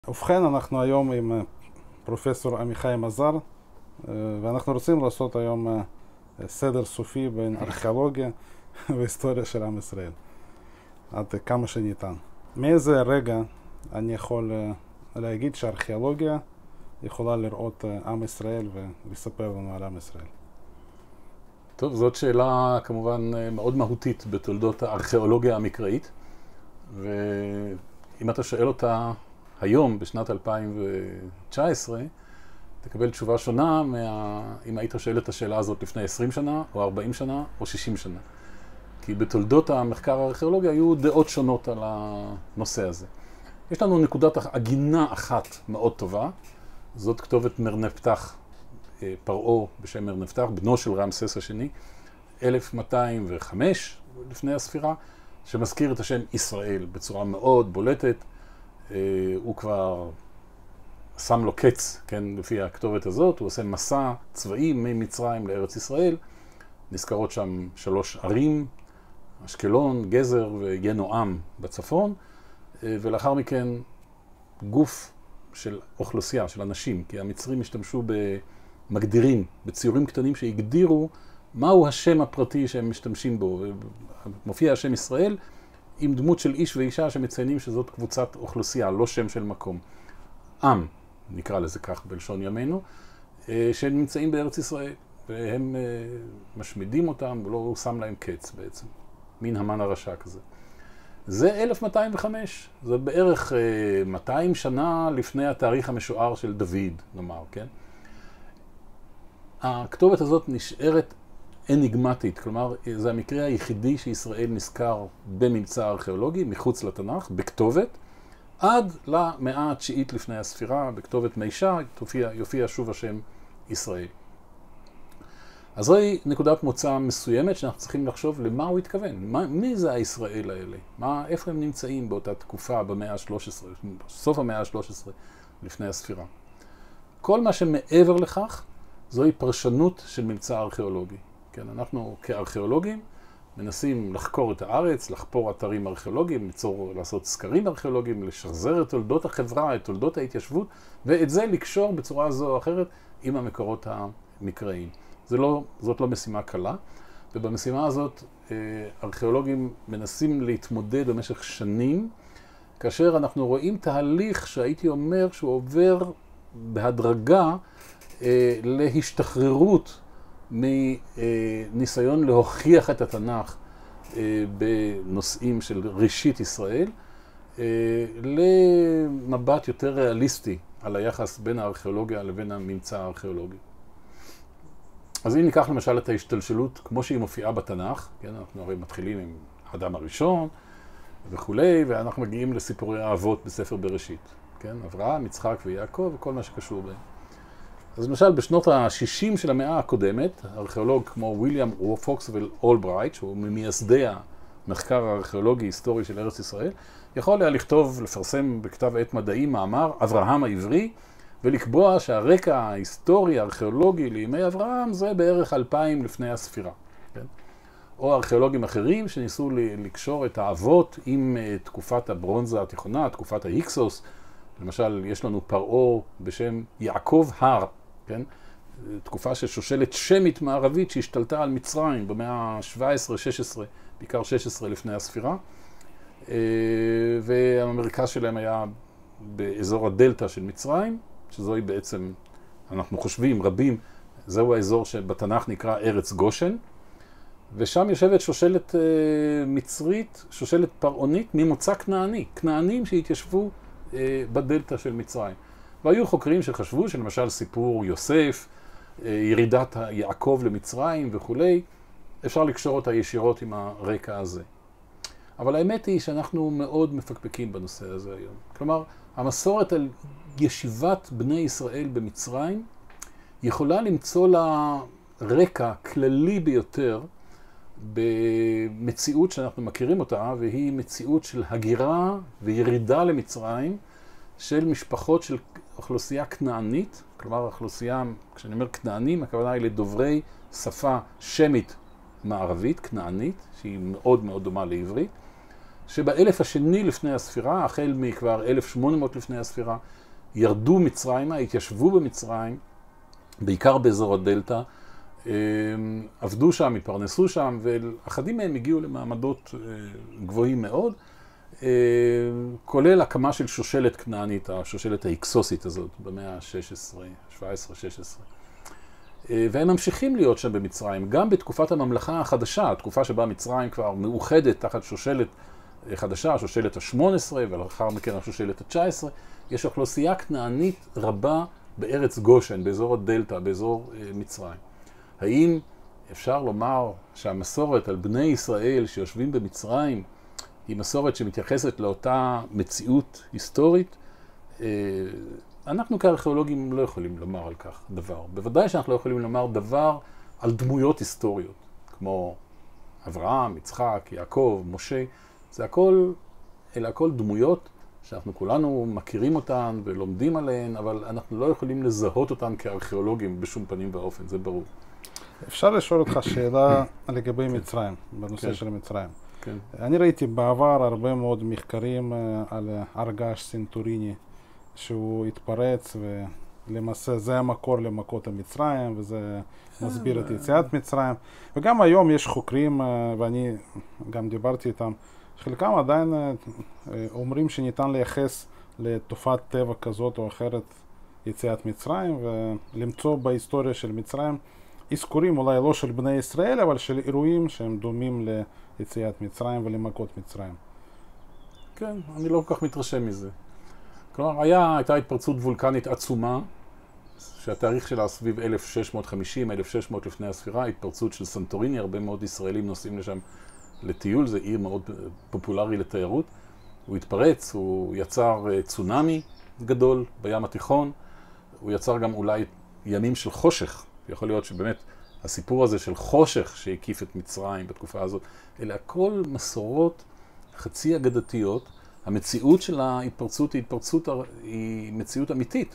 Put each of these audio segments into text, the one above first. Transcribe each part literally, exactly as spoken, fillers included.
ובכן, אנחנו היום עם פרופסור עמיחי מזר, ואנחנו רוצים לעשות היום סדר סופי בין ארכיאולוגיה והיסטוריה של עם ישראל, עד כמה שניתן. מאיזה רגע אני יכול להגיד שהארכיאולוגיה יכולה לראות עם ישראל ולספר לנו על עם ישראל? טוב, זאת שאלה כמובן מאוד מהותית בתולדות הארכיאולוגיה המקראית, ואם אתה שואל אותה היום, בשנת אלפיים תשע עשרה, תקבל תשובה שונה מה... אם היית שואל את השאלה הזאת לפני עשרים שנה, או ארבעים שנה, או שישים שנה. כי בתולדות המחקר הארכיאולוגי היו דעות שונות על הנושא הזה. יש לנו נקודת עגינה אחת מאוד טובה, זאת כתובת מרנפתח, פרעה בשם מרנפתח, בנו של רמסס השני, אלף מאתיים וחמש לפני הספירה, שמזכיר את השם ישראל בצורה מאוד בולטת. הוא כבר שם לו קץ, כן, לפי הכתובת הזאת, הוא עושה מסע צבאי ממצרים לארץ ישראל, נזכרות שם שלוש ערים, אשקלון, גזר וינועם בצפון, ולאחר מכן גוף של אוכלוסייה, של אנשים, כי המצרים השתמשו במגדירים, בציורים קטנים שהגדירו מהו השם הפרטי שהם משתמשים בו. מופיע השם ישראל עם דמות של איש ואישה שמציינים שזאת קבוצת אוכלוסייה, לא שם של מקום. עם, נקרא לזה כך בלשון ימינו, שנמצאים בארץ ישראל, והם משמידים אותם ולא שם להם קץ בעצם. מין המן הרשע כזה. זה אלף מאתיים וחמש, זה בערך מאתיים שנה לפני התאריך המשוער של דוד, נאמר, כן? הכתובת הזאת נשארת אניגמטית, כלומר, זה המקרה היחידי שישראל נזכר בממצא ארכיאולוגי, מחוץ לתנ"ך, בכתובת, עד למאה התשיעית לפני הספירה, בכתובת מישה, יופיע, יופיע שוב השם ישראל. אז זוהי נקודת מוצא מסוימת שאנחנו צריכים לחשוב למה הוא התכוון. מה, מי זה הישראל האלה? מה, איפה הם נמצאים באותה תקופה במאה ה-שלוש עשרה, סוף המאה ה-שלוש עשרה לפני הספירה? כל מה שמעבר לכך, זוהי פרשנות של ממצא ארכיאולוגי. כן, אנחנו כארכיאולוגים מנסים לחקור את הארץ, לחפור אתרים ארכיאולוגיים, ליצור, לעשות סקרים ארכיאולוגיים, לשחזר את תולדות החברה, את תולדות ההתיישבות, ואת זה לקשור בצורה זו או אחרת עם המקורות המקראיים. זה לא, זאת לא משימה קלה, ובמשימה הזאת ארכיאולוגים מנסים להתמודד במשך שנים, כאשר אנחנו רואים תהליך שהייתי אומר שהוא עובר בהדרגה להשתחררות מניסיון להוכיח את התנ"ך בנושאים של ראשית ישראל, למבט יותר ריאליסטי על היחס בין הארכיאולוגיה לבין הממצא הארכיאולוגי. אז אם ניקח למשל את ההשתלשלות כמו שהיא מופיעה בתנ"ך, כן, אנחנו הרי מתחילים עם האדם הראשון וכולי, ואנחנו מגיעים לסיפורי האבות בספר בראשית, כן, אברהם, יצחק ויעקב וכל מה שקשור בהם. אז למשל בשנות ה-שישים של המאה הקודמת, ארכיאולוג כמו ויליאם פוקסוול אולברייט, שהוא ממייסדי המחקר הארכיאולוגי היסטורי של ארץ ישראל, יכול היה לכתוב, לפרסם בכתב עת מדעי מאמר אברהם העברי, ולקבוע שהרקע ההיסטורי הארכיאולוגי לימי אברהם זה בערך אלפיים לפני הספירה. כן? או ארכיאולוגים אחרים שניסו לקשור את האבות עם תקופת הברונזה התיכונה, תקופת ההיקסוס. למשל, יש לנו פרעה בשם יעקב הר, כן? תקופה של שושלת שמית מערבית שהשתלטה על מצרים במאה ה-שבע עשרה שש עשרה, בעיקר שש עשרה לפני הספירה, והמרכז שלהם היה באזור הדלטה של מצרים, שזוהי בעצם, אנחנו חושבים, רבים, זהו האזור שבתנ"ך נקרא ארץ גושן, ושם יושבת שושלת מצרית, שושלת פרעונית ממוצא כנעני, כנענים שהתיישבו בדלטה של מצרים. והיו חוקרים שחשבו שלמשל סיפור יוסף, ירידת יעקב למצרים וכולי, אפשר לקשור אותה ישירות עם הרקע הזה. אבל האמת היא שאנחנו מאוד מפקפקים בנושא הזה היום. כלומר, המסורת על ישיבת בני ישראל במצרים יכולה למצוא לה רקע כללי ביותר במציאות שאנחנו מכירים אותה, והיא מציאות של הגירה וירידה למצרים של משפחות של אוכלוסייה כנענית, כלומר אוכלוסייה, כשאני אומר כנענים, הכוונה היא לדוברי שפה שמית מערבית, כנענית, שהיא מאוד מאוד דומה לעברית, שבאלף השני לפני הספירה, החל מכבר אלף ושמונה מאות לפני הספירה, ירדו מצרימה, התיישבו במצרים, בעיקר באזור הדלטה, עבדו שם, התפרנסו שם, ואחדים מהם הגיעו למעמדות גבוהים מאוד, כולל הקמה של שושלת כנענית, השושלת האיקסוסית הזאת, במאה ה-שש עשרה, שבע עשרה, שש עשרה. והם ממשיכים להיות שם במצרים, גם בתקופת הממלכה החדשה, התקופה שבה מצרים כבר מאוחדת תחת שושלת חדשה, השושלת ה-שמונה עשרה, ולאחר מכן השושלת ה-תשע עשרה, יש אוכלוסייה כנענית רבה בארץ גושן, באזור הדלטה, באזור מצרים. האם אפשר לומר שהמסורת על בני ישראל שיושבים במצרים היא מסורת שמתייחסת לאותה מציאות היסטורית? אנחנו כארכיאולוגים לא יכולים לומר על כך דבר. בוודאי שאנחנו לא יכולים לומר דבר על דמויות היסטוריות, כמו אברהם, יצחק, יעקב, משה. זה הכל, אלה הכל דמויות שאנחנו כולנו מכירים אותן ולומדים עליהן, אבל אנחנו לא יכולים לזהות אותן כארכיאולוגים בשום פנים ואופן, זה ברור. אפשר לשאול אותך שאלה לגבי מצרים, בנושא של מצרים. אני ראיתי בעבר הרבה מאוד מחקרים על הרגש סנטוריני, שהוא התפרץ, ולמעשה זה המקור למכות המצרים, וזה מסביר את יציאת מצרים. וגם היום יש חוקרים, ואני גם דיברתי איתם, חלקם עדיין אומרים שניתן לייחס לתופעת טבע כזאת או אחרת יציאת מצרים, ולמצוא בהיסטוריה של מצרים אזכורים אולי לא של בני ישראל, אבל של אירועים שהם דומים ליציאת מצרים ולמכות מצרים. כן, אני לא כל כך מתרשם מזה. כלומר, היה, הייתה התפרצות וולקנית עצומה, שהתאריך שלה סביב אלף שש מאות וחמישים, אלף ושש מאות לפני הספירה, התפרצות של סנטוריני, הרבה מאוד ישראלים נוסעים לשם לטיול, זה עיר מאוד פופולרי לתיירות. הוא התפרץ, הוא יצר צונאמי גדול בים התיכון, הוא יצר גם אולי ימים של חושך. יכול להיות שבאמת הסיפור הזה של חושך שהקיף את מצרים בתקופה הזאת, אלה הכל מסורות חצי אגדתיות. המציאות של ההתפרצות היא התפרצות, היא מציאות אמיתית.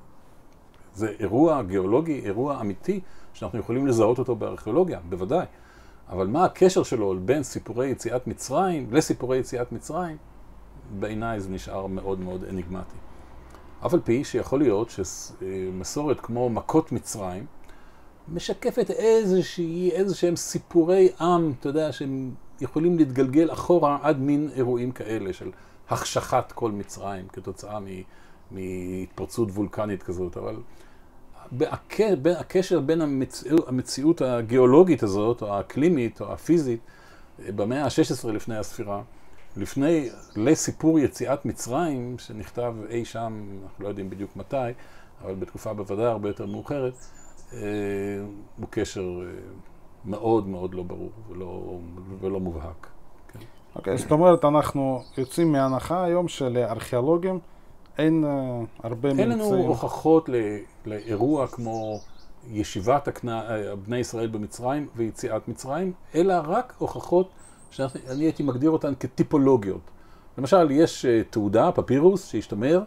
זה אירוע גיאולוגי, אירוע אמיתי, שאנחנו יכולים לזהות אותו בארכיאולוגיה, בוודאי. אבל מה הקשר שלו בין סיפורי יציאת מצרים לסיפורי יציאת מצרים? בעיניי זה נשאר מאוד מאוד אניגמטי. אף על פי שיכול להיות שמסורת כמו מכות מצרים משקפת איזושהי, איזשהם סיפורי עם, אתה יודע, שהם יכולים להתגלגל אחורה עד מין אירועים כאלה של החשכת כל מצרים כתוצאה מהתפרצות וולקנית כזאת. אבל הקשר בין המציאות, המציאות הגיאולוגית הזאת, או האקלימית, או הפיזית, במאה ה-שש עשרה לפני הספירה, לפני, לסיפור יציאת מצרים, שנכתב אי שם, אנחנו לא יודעים בדיוק מתי, אבל בתקופה בוודאי הרבה יותר מאוחרת, הוא קשר מאוד מאוד לא ברור ולא, ולא מובהק. אוקיי, זאת אומרת, אנחנו יוצאים מההנחה היום שלארכיאולוגים אין הרבה ממצאים. אין לנו הוכחות לאירוע כמו ישיבת בני ישראל במצרים ויציאת מצרים, אלא רק הוכחות שאני הייתי מגדיר אותן כטיפולוגיות. למשל, יש תעודה, פפירוס, שהשתמר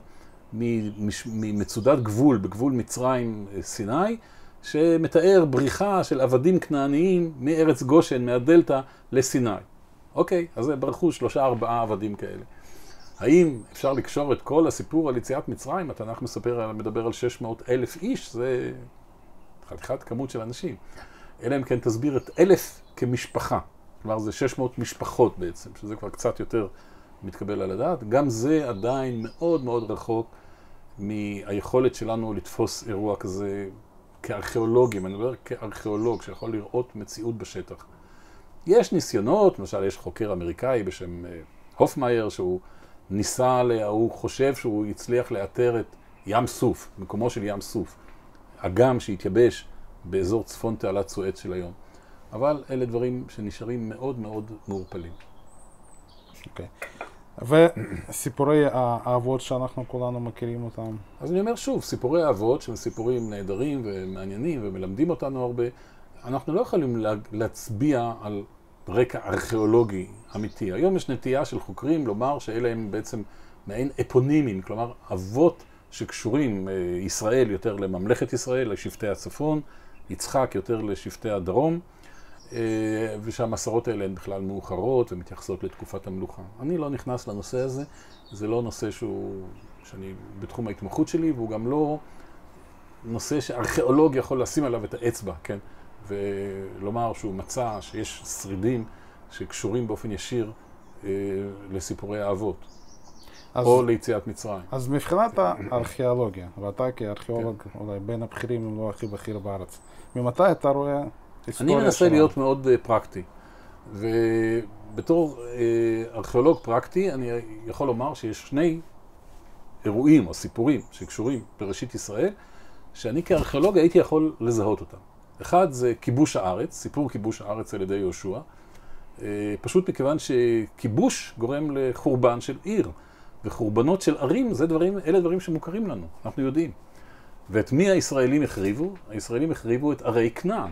ממצודת גבול, בגבול מצרים סיני, שמתאר בריחה של עבדים כנעניים מארץ גושן, מהדלטה, לסיני. אוקיי, אז ברחו שלושה ארבעה עבדים כאלה. האם אפשר לקשור את כל הסיפור על יציאת מצרים? התנ"ך מספר, מדבר על שש מאות אלף איש, זה חתיכת כמות של אנשים. אלא אם כן תסביר את אלף כמשפחה. כלומר, זה שש מאות משפחות בעצם, שזה כבר קצת יותר מתקבל על הדעת. גם זה עדיין מאוד מאוד רחוק מהיכולת שלנו לתפוס אירוע כזה כארכיאולוגים. אני מדבר כארכיאולוג שיכול לראות מציאות בשטח. יש ניסיונות, למשל יש חוקר אמריקאי בשם הופמייר, שהוא ניסה, הוא חושב שהוא הצליח לאתר את ים סוף, מקומו של ים סוף, אגם שהתייבש באזור צפון תעלת סואץ של היום. אבל אלה דברים שנשארים מאוד מאוד מעורפלים. אוקיי. וסיפורי האבות שאנחנו כולנו מכירים אותם? אז אני אומר שוב, סיפורי האבות שהם סיפורים נהדרים ומעניינים ומלמדים אותנו הרבה, אנחנו לא יכולים להצביע על רקע ארכיאולוגי אמיתי. היום יש נטייה של חוקרים לומר שאלה הם בעצם מעין אפונימים, כלומר אבות שקשורים, ישראל יותר לממלכת ישראל, לשבטי הצפון, יצחק יותר לשבטי הדרום. ושהמסורות האלה הן בכלל מאוחרות ומתייחסות לתקופת המלוכה. אני לא נכנס לנושא הזה, זה לא נושא שהוא, שאני בתחום ההתמחות שלי, והוא גם לא נושא שארכיאולוג יכול לשים עליו את האצבע, כן? ולומר שהוא מצא שיש שרידים שקשורים באופן ישיר אה, לסיפורי האבות, אז, או ליציאת מצרים. אז מבחינת הארכיאולוגיה, ואתה כארכיאולוג כן. אולי בין הבכירים, אם לא הכי בכיר בארץ, ממתי אתה רואה היסטוריה? אני מנסה להיות מאוד פרקטי, ובתור אה, ארכיאולוג פרקטי אני יכול לומר שיש שני אירועים או סיפורים שקשורים בראשית ישראל, שאני כארכיאולוג הייתי יכול לזהות אותם. אחד זה כיבוש הארץ, סיפור כיבוש הארץ על ידי יהושע, פשוט מכיוון שכיבוש גורם לחורבן של עיר, וחורבנות של ערים, זה דברים, אלה דברים שמוכרים לנו, אנחנו יודעים. ואת מי הישראלים החריבו? הישראלים החריבו את ערי כנען.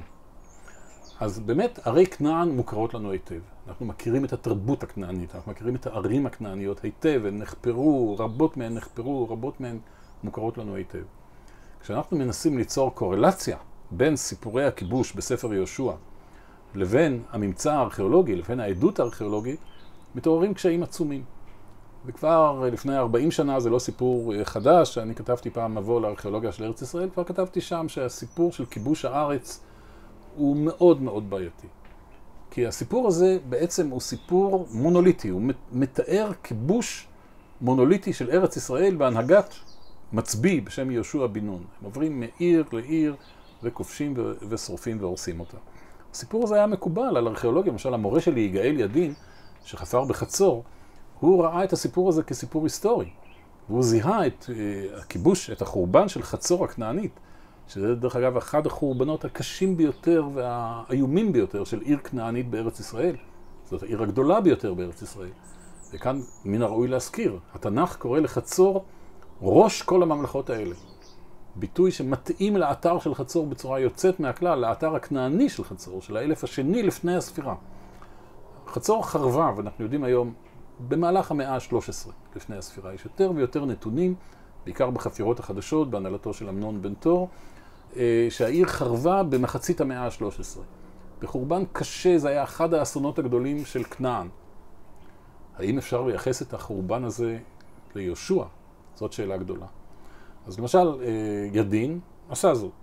אז באמת ערי כנען מוכרות לנו היטב. אנחנו מכירים את התרבות הכנענית, אנחנו מכירים את הערים הכנעניות היטב, הן נחפרו, רבות מהן נחפרו, רבות מהן מוכרות לנו היטב. כשאנחנו מנסים ליצור קורלציה בין סיפורי הכיבוש בספר יהושע לבין הממצא הארכיאולוגי, לבין העדות הארכיאולוגית, מתעוררים קשיים עצומים. וכבר לפני ארבעים שנה זה לא סיפור חדש, אני כתבתי פעם מבוא לארכיאולוגיה של ארץ ישראל, כבר כתבתי שם שהסיפור של כיבוש הארץ הוא מאוד מאוד בעייתי. כי הסיפור הזה בעצם הוא סיפור מונוליטי, הוא מתאר כיבוש מונוליטי של ארץ ישראל בהנהגת מצביא בשם יהושע בן נון. הם עוברים מעיר לעיר וכובשים ושורפים והורסים אותה. הסיפור הזה היה מקובל על ארכיאולוגיה, למשל המורה שלי יגאל ידין, שחפר בחצור, הוא ראה את הסיפור הזה כסיפור היסטורי. והוא זיהה את uh, הכיבוש, את החורבן של חצור הכנענית, שזה דרך אגב אחד החורבנות הקשים ביותר והאיומים ביותר של עיר כנענית בארץ ישראל. זאת העיר הגדולה ביותר בארץ ישראל. וכאן מן הראוי להזכיר, התנ"ך קורא לחצור ראש כל הממלכות האלה. ביטוי שמתאים לאתר של חצור בצורה יוצאת מהכלל, לאתר הכנעני של חצור, של האלף השני לפני הספירה. חצור חרבה, ואנחנו יודעים היום, במהלך המאה ה-שלוש עשרה לפני הספירה, יש יותר ויותר נתונים, בעיקר בחפירות החדשות, בהנהלתו של אמנון בן תור, שהעיר חרבה במחצית המאה ה-שלוש עשרה. בחורבן קשה, זה היה אחד האסונות הגדולים של כנען. האם אפשר לייחס את החורבן הזה ליהושע? זאת שאלה גדולה. אז למשל, ידין עשה זאת.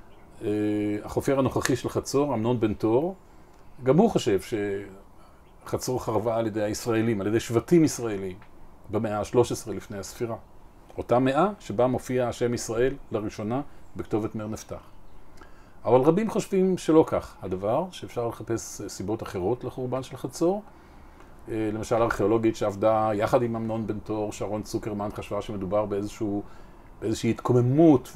החופר הנוכחי של חצור, אמנון בן תור, גם הוא חושב שחצור חרבה על ידי הישראלים, על ידי שבטים ישראלים, במאה ה-שלוש עשרה לפני הספירה. אותה מאה שבה מופיע השם ישראל לראשונה בכתובת מר נפתח. אבל רבים חושבים שלא כך הדבר, שאפשר לחפש סיבות אחרות לחורבן של חצור. למשל, ארכיאולוגית שעבדה יחד עם אמנון בן תור, שרון צוקרמן, חשבה שמדובר באיזשהו, באיזושהי התקוממות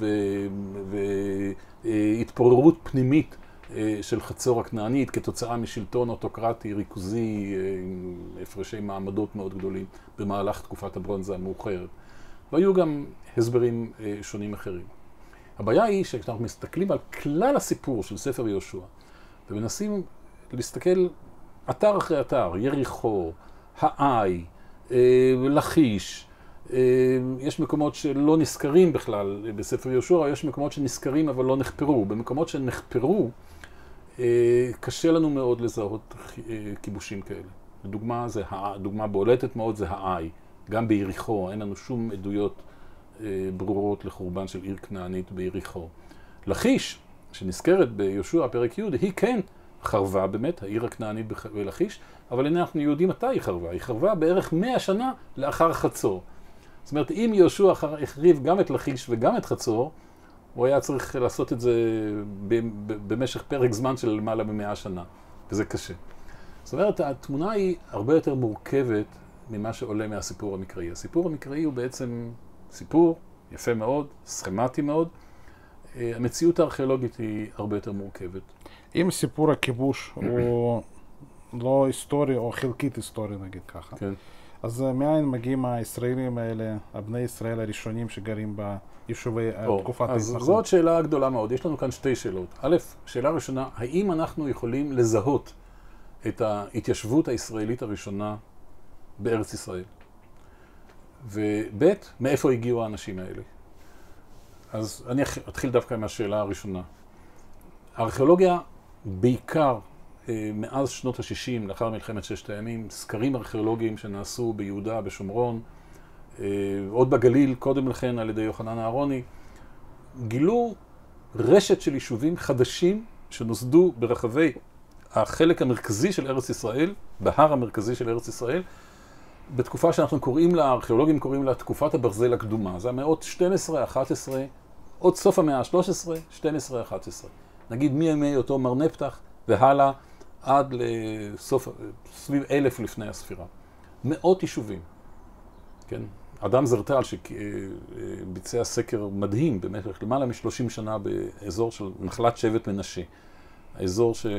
והתפוררות פנימית של חצור הכנענית כתוצאה משלטון אוטוקרטי, ריכוזי, עם הפרשי מעמדות מאוד גדולים במהלך תקופת הברונזה המאוחרת. והיו גם הסברים שונים אחרים. הבעיה היא שכשאנחנו מסתכלים על כלל הסיפור של ספר יהושע, ומנסים להסתכל אתר אחרי אתר, יריחו, העי, לכיש, יש מקומות שלא נזכרים בכלל בספר יהושע, יש מקומות שנזכרים אבל לא נחפרו. במקומות שנחפרו, קשה לנו מאוד לזהות כיבושים כאלה. לדוגמה, זה, דוגמה בולטת מאוד זה העי. גם ביריחו, אין לנו שום עדויות ברורות לחורבן של עיר כנענית ביריחו. לכיש, שנזכרת ביהושע פרק י', היא כן חרבה באמת, העיר הכנענית בלכיש, אבל הנה אנחנו יודעים מתי היא חרבה. היא חרבה בערך מאה שנה לאחר חצור. זאת אומרת, אם יהושע החריב גם את לכיש וגם את חצור, הוא היה צריך לעשות את זה במשך פרק זמן של למעלה ממאה שנה, וזה קשה. זאת אומרת, התמונה היא הרבה יותר מורכבת ממה שעולה מהסיפור המקראי. הסיפור המקראי הוא בעצם סיפור יפה מאוד, סכמטי מאוד. המציאות הארכיאולוגית היא הרבה יותר מורכבת. אם סיפור הכיבוש הוא לא היסטורי או חלקית היסטורי, נגיד ככה, כן. אז מאין מגיעים הישראלים האלה, הבני ישראל הראשונים שגרים ביישובי תקופת ההתנחלות? אז זאת שאלה גדולה מאוד. יש לנו כאן שתי שאלות. א', שאלה ראשונה, האם אנחנו יכולים לזהות את ההתיישבות הישראלית הראשונה בארץ ישראל? וב', מאיפה הגיעו האנשים האלה? אז אני אתחיל דווקא מהשאלה הראשונה. הארכיאולוגיה בעיקר מאז שנות ה-שישים, לאחר מלחמת ששת הימים, סקרים ארכיאולוגיים שנעשו ביהודה, בשומרון, עוד בגליל, קודם לכן על ידי יוחנן אהרוני, גילו רשת של יישובים חדשים שנוסדו ברחבי החלק המרכזי של ארץ ישראל, בהר המרכזי של ארץ ישראל, בתקופה שאנחנו קוראים לה, הארכיאולוגים קוראים לה תקופת הברזל הקדומה. זה המאות שתים עשרה, אחת עשרה, עוד סוף המאה ה-שלוש עשרה, שתים עשרה, אחת עשרה. נגיד מימי אותו מר נפתח והלאה עד לסוף, סביב אלף לפני הספירה. מאות יישובים. כן? אדם זרטל שביצע סקר מדהים במשך למעלה מ-שלושים שנה באזור של נחלת שבט מנשה. האזור ש...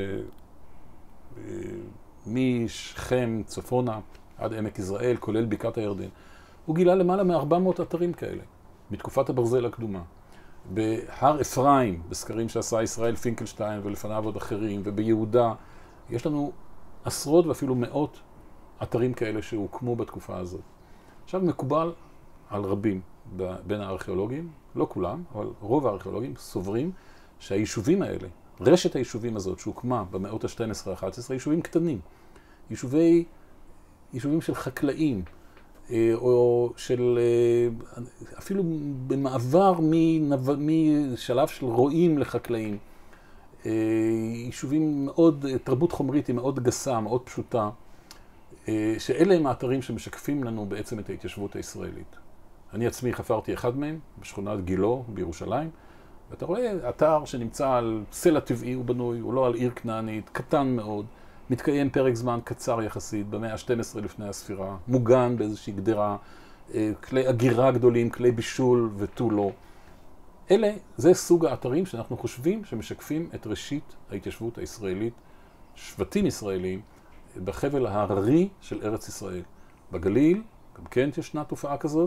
משכם, צפונה, עד עמק יזרעאל, כולל בקעת הירדן. הוא גילה למעלה מ-ארבע מאות אתרים כאלה, מתקופת הברזל הקדומה. בהר אפרים, בסקרים שעשה ישראל פינקלשטיין ולפניו עוד אחרים, וביהודה, יש לנו עשרות ואפילו מאות אתרים כאלה שהוקמו בתקופה הזאת. עכשיו מקובל על רבים בין הארכיאולוגים, לא כולם, אבל רוב הארכיאולוגים סוברים שהיישובים האלה, רשת היישובים הזאת שהוקמה במאות ה-שתים עשרה אחת עשרה, יישובים קטנים, יישובי, יישובים של חקלאים, או של, אפילו במעבר משלב של רועים לחקלאים, יישובים מאוד, תרבות חומרית היא מאוד גסה, מאוד פשוטה, שאלה הם האתרים שמשקפים לנו בעצם את ההתיישבות הישראלית. אני עצמי חפרתי אחד מהם, בשכונת גילו בירושלים, ואתה רואה אתר שנמצא על סלע טבעי, הוא בנוי, הוא לא על עיר כנענית, קטן מאוד, מתקיים פרק זמן קצר יחסית, במאה ה-שתים עשרה לפני הספירה, מוגן באיזושהי גדרה, כלי אגירה גדולים, כלי בישול ותו לא. אלה, זה סוג האתרים שאנחנו חושבים שמשקפים את ראשית ההתיישבות הישראלית, שבטים ישראלים, בחבל ההררי של ארץ ישראל. בגליל, גם כן ישנה תופעה כזאת,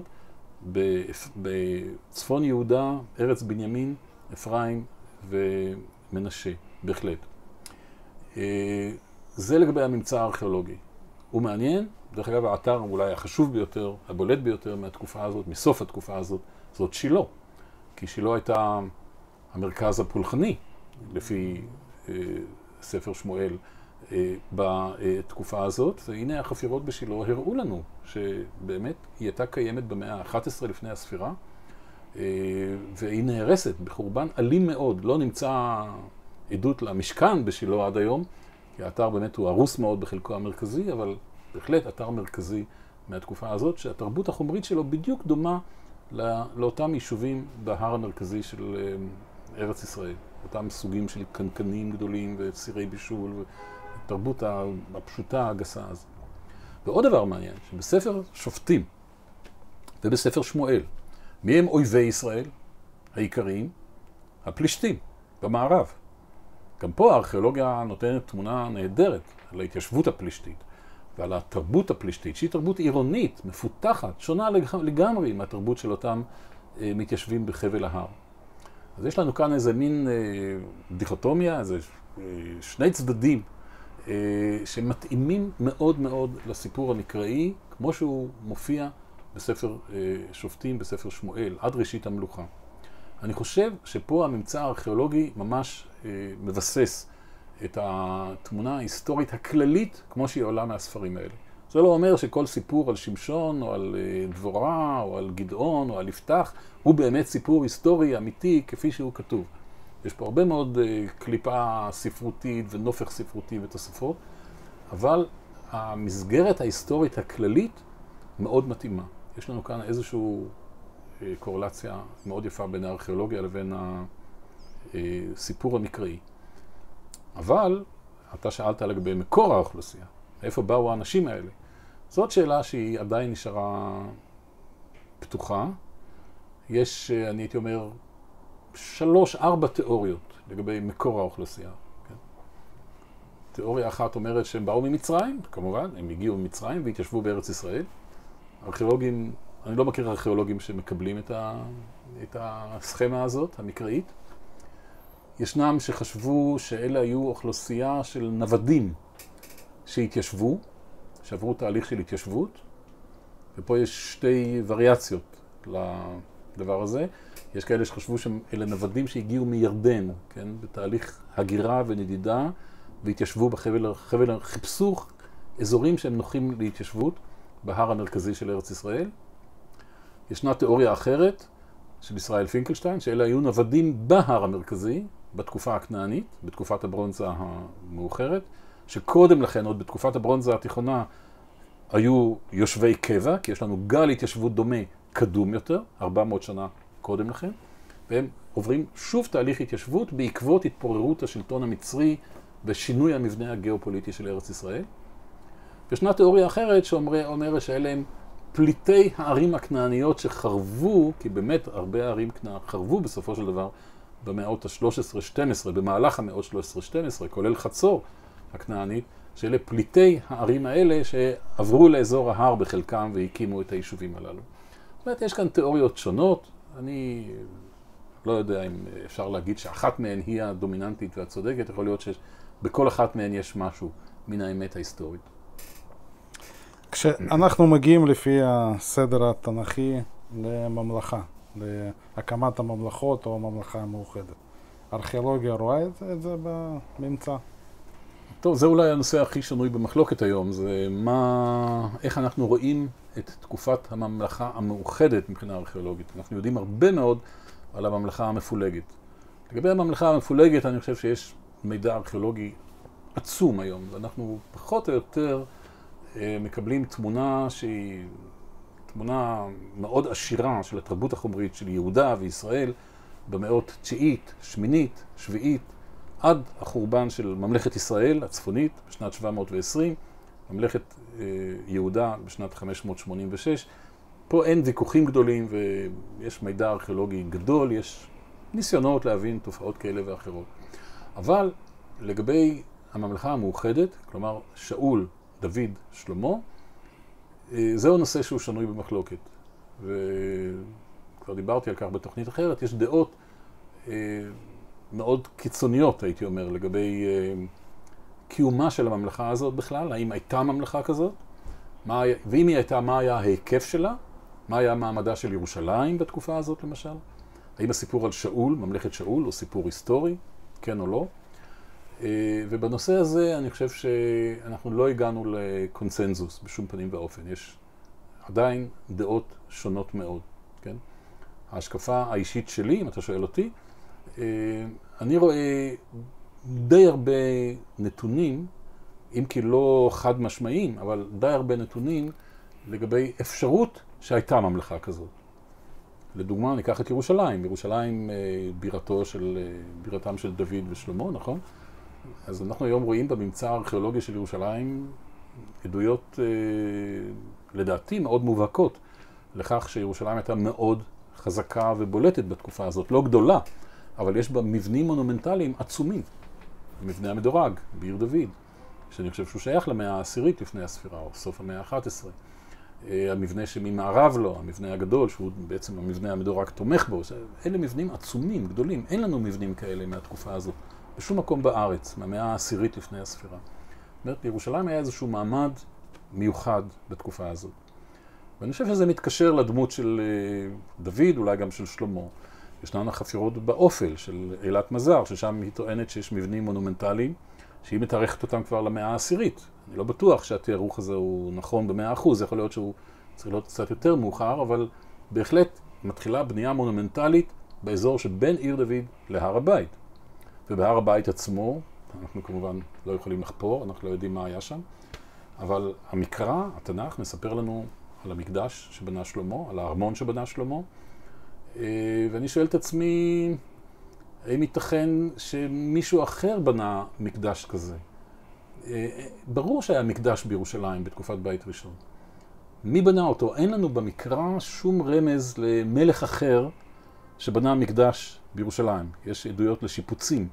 בצפון יהודה, ארץ בנימין, אפרים ומנשה, בהחלט. זה לגבי הממצא הארכיאולוגי. הוא מעניין, דרך אגב האתר אולי החשוב ביותר, הבולט ביותר מהתקופה הזאת, מסוף התקופה הזאת, זאת שילה. כי שילה הייתה המרכז הפולחני, לפי אה, ספר שמואל, אה, בתקופה הזאת, והנה החפירות בשילה הראו לנו שבאמת היא הייתה קיימת במאה ה-אחת עשרה לפני הספירה, אה, והיא נהרסת בחורבן אלים מאוד. לא נמצא עדות למשכן בשילה עד היום, כי האתר באמת הוא הרוס מאוד בחלקו המרכזי, אבל בהחלט אתר מרכזי מהתקופה הזאת, שהתרבות החומרית שלו בדיוק דומה לאותם יישובים בהר המרכזי של ארץ ישראל. אותם סוגים של קנקנים גדולים וסירי בישול, ותרבות הפשוטה הגסה הזאת. ועוד דבר מעניין, שבספר שופטים ובספר שמואל, מי הם אויבי ישראל העיקריים? הפלישתים, במערב. גם פה הארכיאולוגיה נותנת תמונה נהדרת על ההתיישבות הפלישתית ועל התרבות הפלישתית, שהיא תרבות עירונית, מפותחת, שונה לגמרי מהתרבות של אותם אה, מתיישבים בחבל ההר. אז יש לנו כאן איזה מין אה, דיכוטומיה, איזה אה, שני צדדים אה, שמתאימים מאוד מאוד לסיפור המקראי, כמו שהוא מופיע בספר אה, שופטים, בספר שמואל, עד ראשית המלוכה. אני חושב שפה הממצא הארכיאולוגי ממש אה, מבסס את התמונה ההיסטורית הכללית כמו שהיא עולה מהספרים האלה. זה לא אומר שכל סיפור על שמשון או על אה, דבורה או על גדעון או על יפתח הוא באמת סיפור היסטורי אמיתי כפי שהוא כתוב. יש פה הרבה מאוד אה, קליפה ספרותית ונופך ספרותי ותוספות, אבל המסגרת ההיסטורית הכללית מאוד מתאימה. יש לנו כאן איזשהו קורלציה מאוד יפה בין הארכיאולוגיה לבין הסיפור המקראי. אבל אתה שאלת לגבי מקור האוכלוסייה, איפה באו האנשים האלה? זאת שאלה שהיא עדיין נשארה פתוחה. יש, אני הייתי אומר, שלוש, ארבע תיאוריות לגבי מקור האוכלוסייה. כן? תיאוריה אחת אומרת שהם באו ממצרים, כמובן, הם הגיעו ממצרים והתיישבו בארץ ישראל. ארכיאולוגים, אני לא מכיר ארכיאולוגים שמקבלים את, ה, את הסכמה הזאת, המקראית. ישנם שחשבו שאלה היו אוכלוסייה של נוודים שהתיישבו, שעברו תהליך של התיישבות, ופה יש שתי וריאציות לדבר הזה. יש כאלה שחשבו שאלה נוודים שהגיעו מירדן, כן? בתהליך הגירה ונדידה והתיישבו בחבל, חבל, חיפשו אזורים שהם נוחים להתיישבות בהר המרכזי של ארץ ישראל. ישנה תיאוריה אחרת של ישראל פינקלשטיין, שאלה היו נוודים בהר המרכזי בתקופה הכנענית, בתקופת הברונזה המאוחרת, שקודם לכן, עוד בתקופת הברונזה התיכונה, היו יושבי קבע, כי יש לנו גל התיישבות דומה קדום יותר, ארבע מאות שנה קודם לכן, והם עוברים שוב תהליך התיישבות בעקבות התפוררות השלטון המצרי ושינוי המבנה הגיאופוליטי של ארץ ישראל. וישנה תיאוריה אחרת שאומרת שאלה הם פליטי הערים הכנעניות שחרבו, כי באמת הרבה הערים חרבו בסופו של דבר במאות ה-שלוש עשרה שתים עשרה, במהלך המאות ה-שלוש עשרה שתים עשרה, כולל חצור הכנענית, שאלה פליטי הערים האלה שעברו לאזור ההר בחלקם והקימו את היישובים הללו. זאת אומרת, יש כאן תיאוריות שונות. אני לא יודע אם אפשר להגיד שאחת מהן היא הדומיננטית והצודקת, יכול להיות שבכל אחת מהן יש משהו מן האמת ההיסטורית. כשאנחנו מגיעים לפי הסדר התנ"כי לממלכה, להקמת הממלכות או הממלכה המאוחדת, הארכיאולוגיה רואה את זה, את זה בממצא? טוב, זה אולי הנושא הכי שנוי במחלוקת היום, זה מה, איך אנחנו רואים את תקופת הממלכה המאוחדת מבחינה ארכיאולוגית. אנחנו יודעים הרבה מאוד על הממלכה המפולגת. לגבי הממלכה המפולגת, אני חושב שיש מידע ארכיאולוגי עצום היום, ואנחנו פחות או יותר מקבלים תמונה שהיא תמונה מאוד עשירה של התרבות החומרית של יהודה וישראל במאות תשיעית, שמינית, שביעית, עד החורבן של ממלכת ישראל הצפונית בשנת שבע מאות ועשרים, ממלכת יהודה בשנת חמש מאות שמונים ושש. פה אין ויכוחים גדולים ויש מידע ארכיאולוגי גדול, יש ניסיונות להבין תופעות כאלה ואחרות. אבל לגבי הממלכה המאוחדת, כלומר שאול, דוד, שלמה, זהו נושא שהוא שנוי במחלוקת. וכבר דיברתי על כך בתוכנית אחרת, יש דעות מאוד קיצוניות, הייתי אומר, לגבי קיומה של הממלכה הזאת בכלל, האם הייתה ממלכה כזאת, מה, ואם היא הייתה, מה היה ההיקף שלה, מה היה מעמדה של ירושלים בתקופה הזאת למשל, האם הסיפור על שאול, ממלכת שאול, הוא סיפור היסטורי, כן או לא. ובנושא הזה אני חושב שאנחנו לא הגענו לקונסנזוס בשום פנים ואופן. יש עדיין דעות שונות מאוד, כן? ההשקפה האישית שלי, אם אתה שואל אותי, אני רואה די הרבה נתונים, אם כי לא חד משמעיים, אבל די הרבה נתונים לגבי אפשרות שהייתה ממלכה כזאת. לדוגמה, ניקח את ירושלים. ירושלים בירתו של, בירתם של דוד ושלמה, נכון? אז אנחנו היום רואים בממצא הארכיאולוגי של ירושלים עדויות, לדעתי, מאוד מובהקות לכך שירושלים הייתה מאוד חזקה ובולטת בתקופה הזאת. לא גדולה, אבל יש בה מבנים מונומנטליים עצומים. מבנה המדורג בעיר דוד, שאני חושב שהוא שייך למאה העשירית לפני הספירה, או סוף המאה ה-אחת עשרה. המבנה שממערב לו, המבנה הגדול, שהוא בעצם המבנה המדורג תומך בו. אלה מבנים עצומים, גדולים. אין לנו מבנים כאלה מהתקופה הזאת. בשום מקום בארץ, מהמאה העשירית לפני הספירה. זאת אומרת, לירושלים היה איזשהו מעמד מיוחד בתקופה הזאת. ואני חושב שזה מתקשר לדמות של דוד, אולי גם של שלמה. ישנן החפירות באופל של אילת מזר, ששם היא טוענת שיש מבנים מונומנטליים, שהיא מתארכת אותם כבר למאה העשירית. אני לא בטוח שהתיארוך הזה הוא נכון במאה אחוז, יכול להיות שהוא צריך להיות קצת יותר מאוחר, אבל בהחלט מתחילה בנייה מונומנטלית באזור שבין עיר דוד להר הבית. ובהר הבית עצמו, אנחנו כמובן לא יכולים לחפור, אנחנו לא יודעים מה היה שם, אבל המקרא, התנ"ך, מספר לנו על המקדש שבנה שלמה, על הארמון שבנה שלמה, ואני שואל את עצמי, האם ייתכן שמישהו אחר בנה מקדש כזה? ברור שהיה מקדש בירושלים בתקופת בית ראשון. מי בנה אותו? אין לנו במקרא שום רמז למלך אחר שבנה מקדש בירושלים. יש עדויות לשיפוצים.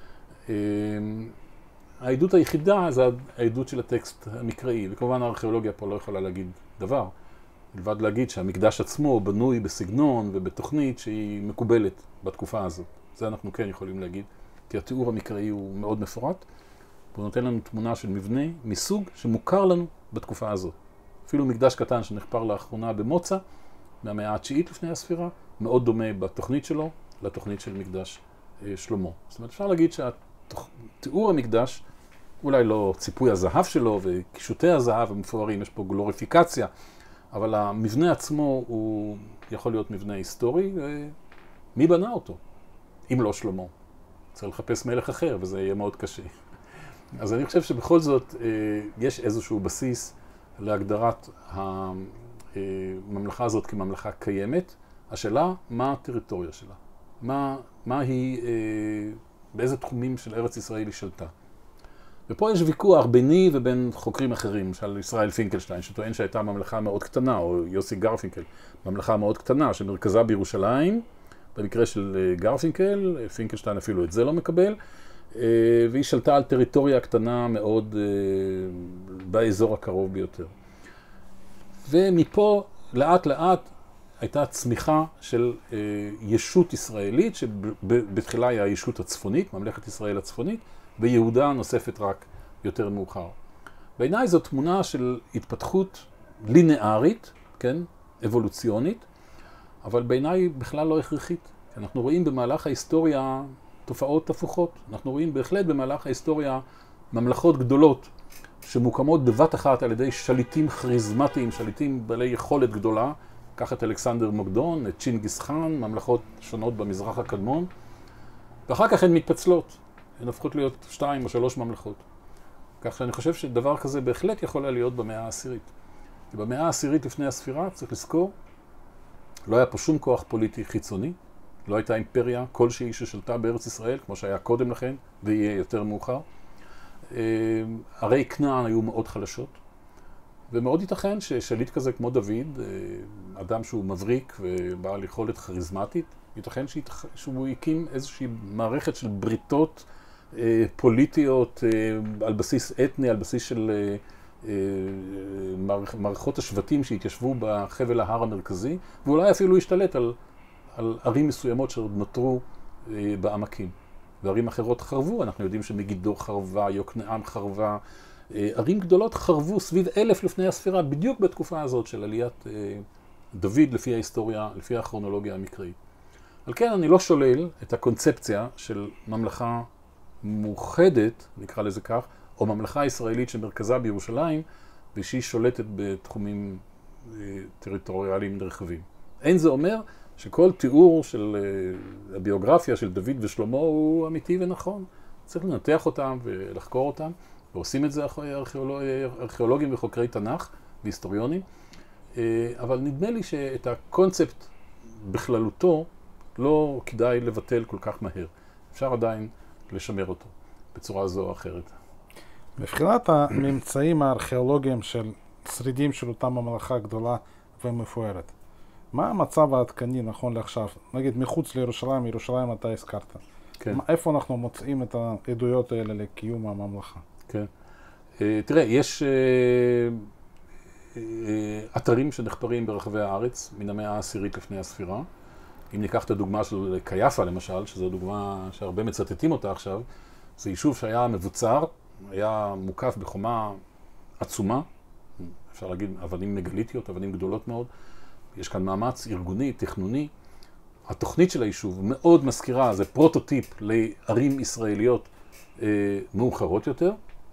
העדות היחידה זה העדות של הטקסט המקראי, וכמובן הארכיאולוגיה פה לא יכולה להגיד דבר. לבד להגיד שהמקדש עצמו בנוי בסגנון ובתוכנית שהיא מקובלת בתקופה הזאת. זה אנחנו כן יכולים להגיד, כי התיאור המקראי הוא מאוד מפורט, והוא נותן לנו תמונה של מבנה מסוג שמוכר לנו בתקופה הזאת. אפילו מקדש קטן שנחפר לאחרונה במוצא, מהמאה התשיעית לפני הספירה, מאוד דומה בתוכנית שלו לתוכנית של מקדש שלמה. זאת אומרת, אפשר להגיד שהתיאור המקדש אולי לא ציפוי הזהב שלו וקישוטי הזהב המפוארים, יש פה גלוריפיקציה, אבל המבנה עצמו הוא יכול להיות מבנה היסטורי, ומי בנה אותו? אם לא שלמה. צריך לחפש מלך אחר, וזה יהיה מאוד קשה. אז אני חושב שבכל זאת יש איזשהו בסיס להגדרת הממלכה הזאת כממלכה קיימת. השאלה, מה הטריטוריה שלה? מה, מה היא, באיזה תחומים של ארץ ישראל היא שלטה? ופה יש ויכוח ביני ובין חוקרים אחרים, למשל ישראל פינקלשטיין, שטוען שהייתה ממלכה מאוד קטנה, או יוסי גרפינקל, ממלכה מאוד קטנה, שמרכזה בירושלים, במקרה של גרפינקל, פינקלשטיין אפילו את זה לא מקבל, והיא שלטה על טריטוריה קטנה מאוד באזור הקרוב ביותר. ומפה לאט לאט הייתה צמיחה של ישות ישראלית, שבתחילה היא הישות הצפונית, ממלכת ישראל הצפונית, ויהודה נוספת רק יותר מאוחר. בעיניי זו תמונה של התפתחות לינארית, כן, אבולוציונית, אבל בעיניי בכלל לא הכרחית. אנחנו רואים במהלך ההיסטוריה תופעות הפוכות. אנחנו רואים בהחלט במהלך ההיסטוריה ממלכות גדולות שמוקמות בבת אחת על ידי שליטים כריזמטיים, שליטים בעלי יכולת גדולה. קח את אלכסנדר מוקדון, את צ'ינגיס חאן, ממלכות שונות במזרח הקדמון, ואחר כך הן מתפצלות. הן הופכות להיות שתיים או שלוש ממלכות. כך שאני חושב שדבר כזה בהחלט יכול להיות במאה העשירית. במאה העשירית לפני הספירה, צריך לזכור, לא היה פה שום כוח פוליטי חיצוני, לא הייתה אימפריה כלשהי ששלטה בארץ ישראל, כמו שהיה קודם לכן, ויהיה יותר מאוחר. ערי כנען היו מאוד חלשות, ומאוד ייתכן ששליט כזה כמו דוד, אדם שהוא מבריק ובעל יכולת כריזמטית, ייתכן שהוא הקים איזושהי מערכת של בריתות פוליטיות על בסיס אתני, על בסיס של מערכות השבטים שהתיישבו בחבל ההר המרכזי, ואולי אפילו השתלט על, על ערים מסוימות שעוד נותרו בעמקים. וערים אחרות חרבו, אנחנו יודעים שמגידו חרבה, יוקנעם חרבה, ערים גדולות חרבו סביב אלף לפני הספירה, בדיוק בתקופה הזאת של עליית דוד לפי ההיסטוריה, לפי הכרונולוגיה המקראית. על כן אני לא שולל את הקונספציה של ממלכה מאוחדת, נקרא לזה כך, או ממלכה ישראלית שמרכזה בירושלים, ושהיא שולטת בתחומים טריטוריאליים נרחבים. אין זה אומר שכל תיאור של הביוגרפיה של דוד ושלמה הוא אמיתי ונכון. צריך לנתח אותם ולחקור אותם, ועושים את זה ארכיאולוגים וחוקרי תנ"ך והיסטוריונים, אבל נדמה לי שאת הקונספט בכללותו לא כדאי לבטל כל כך מהר. אפשר עדיין לשמר אותו בצורה זו או אחרת. מבחינת הממצאים הארכיאולוגיים של שרידים של אותה ממלכה גדולה ומפוארת, מה המצב העדכני נכון לעכשיו? נגיד מחוץ לירושלים, ירושלים אתה הזכרת. כן. איפה אנחנו מוצאים את העדויות האלה לקיום הממלכה? כן. תראה, יש אתרים שנחפרים ברחבי הארץ מן המאה העשירית לפני הספירה. אם ניקח את הדוגמה של קייפה למשל, שזו דוגמה שהרבה מצטטים אותה עכשיו, זה יישוב שהיה מבוצר, היה מוקף בחומה עצומה, אפשר להגיד אבנים מגליטיות, אבנים גדולות מאוד. יש כאן מאמץ ארגוני, תכנוני. התוכנית של היישוב מאוד מזכירה, זה פרוטוטיפ לערים ישראליות אה, מאוחרות יותר,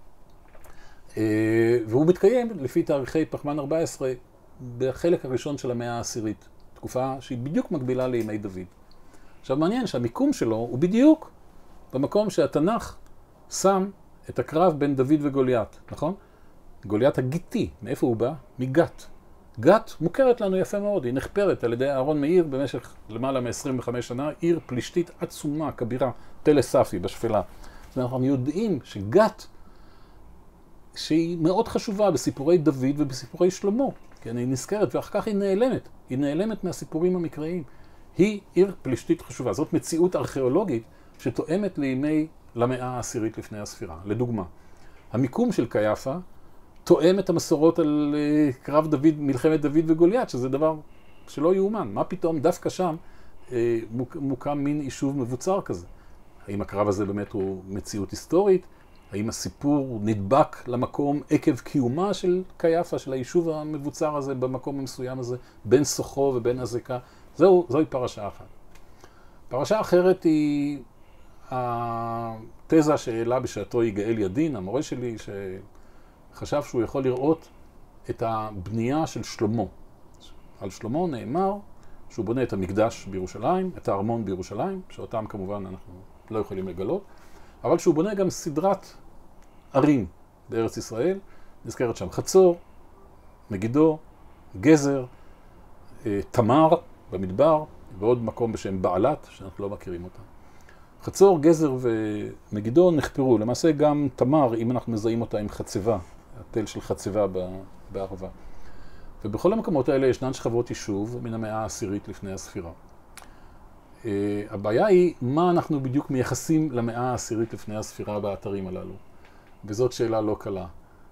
אה, והוא מתקיים לפי תאריכי פחמן ארבע עשרה בחלק הראשון של המאה העשירית, תקופה שהיא בדיוק מקבילה לימי דוד. עכשיו מעניין שהמיקום שלו הוא בדיוק במקום שהתנ"ך שם את הקרב בין דוד וגוליית, נכון? גוליית הגיתי, מאיפה הוא בא? מגת. גת מוכרת לנו יפה מאוד, היא נחפרת על ידי אהרון מאיר במשך למעלה מ-עשרים וחמש שנה, עיר פלישתית עצומה, כבירה, תל ספי בשפלה. זאת אומרת, אנחנו יודעים שגת, שהיא מאוד חשובה בסיפורי דוד ובסיפורי שלמה, כן, היא נזכרת ואחר כך היא נעלמת, היא נעלמת מהסיפורים המקראיים. היא עיר פלישתית חשובה, זאת מציאות ארכיאולוגית שתואמת לימי למאה העשירית לפני הספירה. לדוגמה, המיקום של קייפה תואם את המסורות על קרב דוד, מלחמת דוד וגוליית, שזה דבר שלא יאומן. מה פתאום דווקא שם מוקם מין יישוב מבוצר כזה? האם הקרב הזה באמת הוא מציאות היסטורית? האם הסיפור נדבק למקום עקב קיומה של קייפה, של היישוב המבוצר הזה במקום המסוים הזה, בין סוחו ובין הזקה? זהו, זוהי פרשה אחת. פרשה אחרת היא התזה שהעלה בשעתו יגאל ידין, המורה שלי, שחשב שהוא יכול לראות את הבנייה של שלמה. על שלמה נאמר שהוא בונה את המקדש בירושלים, את הארמון בירושלים, שאותם כמובן אנחנו לא יכולים לגלות, אבל שהוא בונה גם סדרת ערים בארץ ישראל, נזכרת שם חצור, מגידו, גזר, תמר במדבר, ועוד מקום בשם בעלת, שאנחנו לא מכירים אותה. חצור, גזר ומגידו נחפרו, למעשה גם תמר, אם אנחנו מזהים אותה עם חצבה, התל של חצבה בערבה. ובכל המקומות האלה ישנן שכבות יישוב מן המאה העשירית לפני הספירה. הבעיה היא מה אנחנו בדיוק מייחסים למאה העשירית לפני הספירה באתרים הללו. וזאת שאלה לא קלה.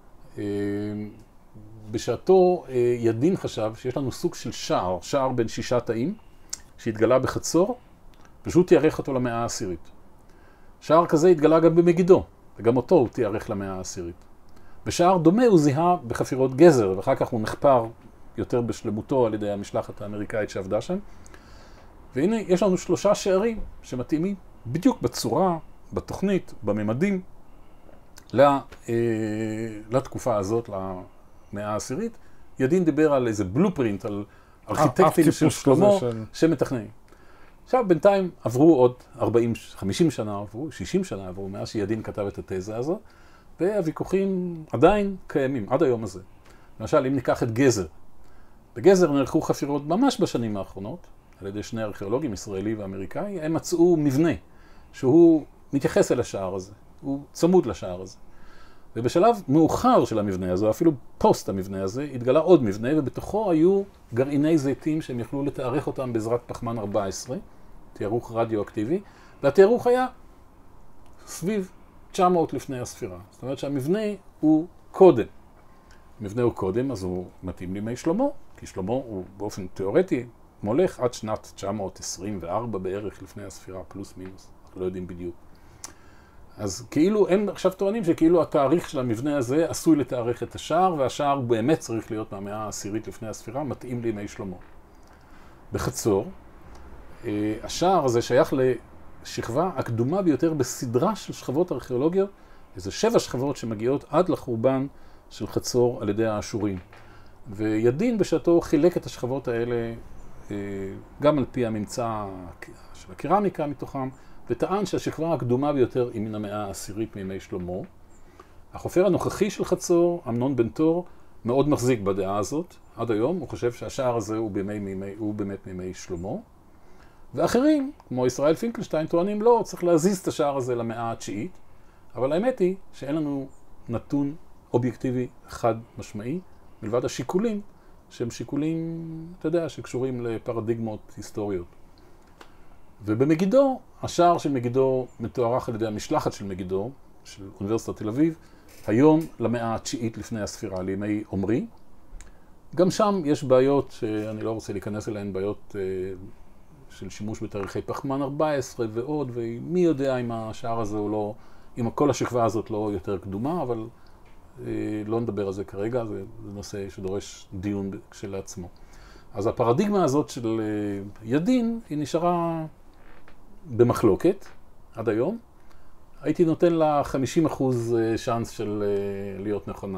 בשעתו ידין חשב שיש לנו סוג של שער, שער בין שישה תאים, שהתגלה בחצור, פשוט תיארך אותו למאה העשירית. שער כזה התגלה גם במגידו, וגם אותו הוא תיארך למאה העשירית. בשער דומה הוא זיהה בחפירות גזר, ואחר כך הוא נחפר יותר בשלמותו על ידי המשלחת האמריקאית שעבדה שם. והנה, יש לנו שלושה שערים שמתאימים בדיוק בצורה, בתוכנית, בממדים, לתקופה הזאת, למאה העשירית. ידין דיבר על איזה בלופרינט, על ארכיטקטים של שלמה שמתכננים. עכשיו, בינתיים עברו עוד ארבעים, חמישים שנה עברו, שישים שנה עברו, מאז שידין כתב את התזה הזו, והוויכוחים עדיין קיימים, עד היום הזה. למשל, אם ניקח את גזר. בגזר נערכו חפירות ממש בשנים האחרונות, על ידי שני ארכיאולוגים, ישראלי ואמריקאי, הם מצאו מבנה, שהוא מתייחס אל השער הזה, הוא צמוד לשער הזה. ובשלב מאוחר של המבנה הזה, אפילו פוסט המבנה הזה, התגלה עוד מבנה, ובתוכו היו גרעיני זיתים שהם יכלו לתארך אותם בעזרת פחמן ארבע עשרה, תיארוך רדיואקטיבי, והתיארוך היה סביב תשע מאות לפני הספירה. זאת אומרת שהמבנה הוא קודם. המבנה הוא קודם, אז הוא מתאים לימי שלמה, כי שלמה הוא באופן תיאורטי מולך עד שנת תשע מאות עשרים וארבע בערך לפני הספירה, פלוס מינוס, אנחנו לא יודעים בדיוק. אז כאילו, הם עכשיו טוענים שכאילו התאריך של המבנה הזה עשוי לתארך את השער, והשער באמת צריך להיות מהמאה העשירית לפני הספירה, מתאים לימי שלמה. בחצור, השער הזה שייך לשכבה הקדומה ביותר בסדרה של שכבות ארכיאולוגיות, איזה שבע שכבות שמגיעות עד לחורבן של חצור על ידי האשורים. וידין בשעתו חילק את השכבות האלה גם על פי הממצא של הקרמיקה מתוכם, וטען שהשכבה הקדומה ביותר היא מן המאה העשירית מימי שלמה. החופר הנוכחי של חצור, אמנון בן תור, מאוד מחזיק בדעה הזאת. עד היום הוא חושב שהשער הזה הוא, בימי, מימי, הוא באמת מימי שלמה. ואחרים, כמו ישראל פינקלשטיין, טוענים לא, צריך להזיז את השער הזה למאה התשיעית. אבל האמת היא שאין לנו נתון אובייקטיבי חד משמעי, מלבד השיקולים, שהם שיקולים, אתה יודע, שקשורים לפרדיגמות היסטוריות. ובמגידו, השער של מגידו מתוארך על ידי המשלחת של מגידו, של אוניברסיטת תל אביב, היום למאה התשיעית לפני הספירה, לימי עומרי. גם שם יש בעיות שאני לא רוצה להיכנס אליהן, בעיות של שימוש בתאריכי פחמן ארבע עשרה ועוד, ומי יודע אם השער הזה הוא לא, אם כל השכבה הזאת לא יותר קדומה, אבל לא נדבר על זה כרגע, זה, זה נושא שדורש דיון כשלעצמו. אז הפרדיגמה הזאת של ידין, היא נשארה במחלוקת עד היום. הייתי נותן לה חמישים אחוז שאנס של להיות נכונה,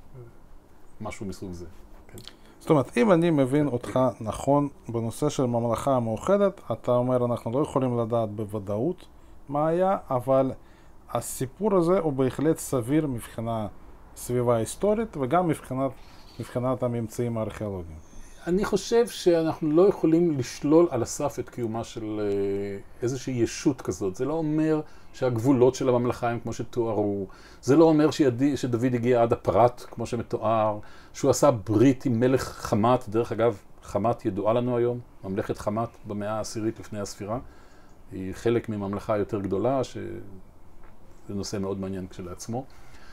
משהו מסוג זה. כן. זאת אומרת, אם אני מבין אותך נכון בנושא של ממלכה המאוחדת, אתה אומר אנחנו לא יכולים לדעת בוודאות מה היה, אבל הסיפור הזה הוא בהחלט סביר מבחינה סביבה היסטורית וגם מבחינת, מבחינת הממצאים הארכיאולוגיים. אני חושב שאנחנו לא יכולים לשלול על הסף את קיומה של איזושהי ישות כזאת. זה לא אומר שהגבולות של הממלכה הם כמו שתוארו. זה לא אומר שידי, שדוד הגיע עד הפרת, כמו שמתואר. שהוא עשה ברית עם מלך חמת. דרך אגב, חמת ידועה לנו היום. ממלכת חמת במאה העשירית לפני הספירה. היא חלק מממלכה יותר גדולה, שזה נושא מאוד מעניין כשלעצמו.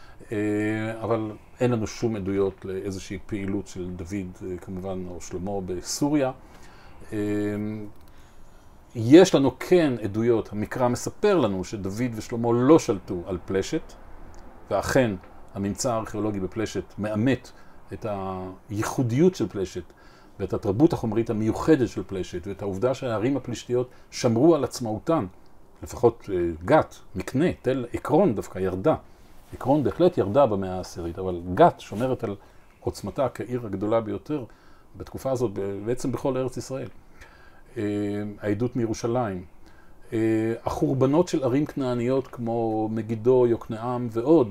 אבל אין לנו שום עדויות לאיזושהי פעילות של דוד, כמובן, או שלמה בסוריה. יש לנו כן עדויות, המקרא מספר לנו שדוד ושלמה לא שלטו על פלשת, ואכן הממצא הארכיאולוגי בפלשת מאמת את הייחודיות של פלשת, ואת התרבות החומרית המיוחדת של פלשת, ואת העובדה שהערים הפלישתיות שמרו על עצמאותן לפחות גת, מקנה, תל, עקרון דווקא ירדה. עקרון בהחלט ירדה במאה העשירית, אבל גת שומרת על עוצמתה כעיר הגדולה ביותר בתקופה הזאת, בעצם בכל ארץ ישראל. העדות מירושלים. החורבנות של ערים כנעניות כמו מגידו, יוקנעם ועוד,